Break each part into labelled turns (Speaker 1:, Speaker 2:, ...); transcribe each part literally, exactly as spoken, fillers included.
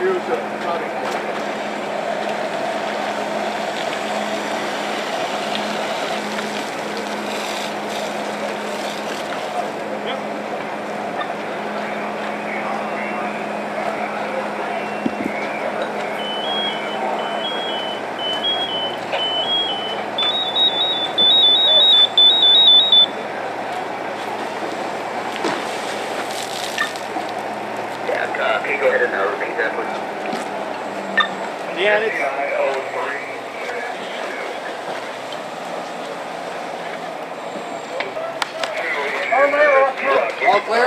Speaker 1: choose a product.
Speaker 2: Uh, can you go ahead and uh, repeat that, please?
Speaker 1: Yeah, it's...
Speaker 3: All clear?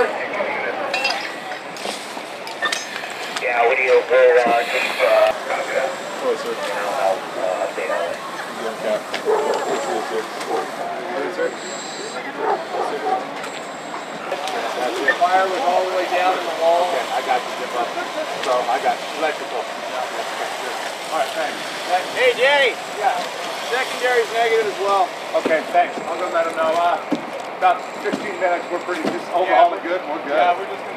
Speaker 2: Yeah, we need to go, uh, keep, uh,
Speaker 1: closer.
Speaker 2: and I'll, uh, update on it.
Speaker 1: Okay. What is it?
Speaker 3: The fire was all the way down in the wall.
Speaker 1: Okay, I got you, zip up. So, I got electrical. Alright, thanks.
Speaker 3: Hey, Danny.
Speaker 1: Yeah.
Speaker 3: Secondary's negative as well.
Speaker 1: Okay, thanks. I'll go let them know. Uh, about fifteen minutes, we're pretty, just overall
Speaker 3: Yeah,
Speaker 1: good, we're good.
Speaker 3: Yeah, we're just gonna